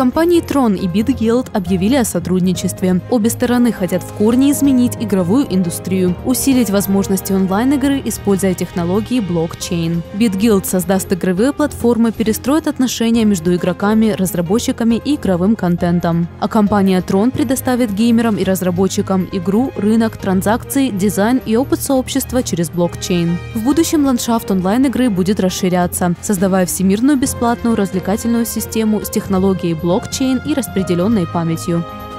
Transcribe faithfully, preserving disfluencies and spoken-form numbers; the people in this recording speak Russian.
Компании Tron и BitGuild объявили о сотрудничестве. Обе стороны хотят в корне изменить игровую индустрию, усилить возможности онлайн-игры, используя технологии блокчейн. BitGuild создаст игровые платформы, перестроит отношения между игроками, разработчиками и игровым контентом. А компания Tron предоставит геймерам и разработчикам игру, рынок, транзакции, дизайн и опыт сообщества через блокчейн. В будущем ландшафт онлайн-игры будет расширяться, создавая всемирную бесплатную развлекательную систему с технологией блокчейн и распределенной памятью.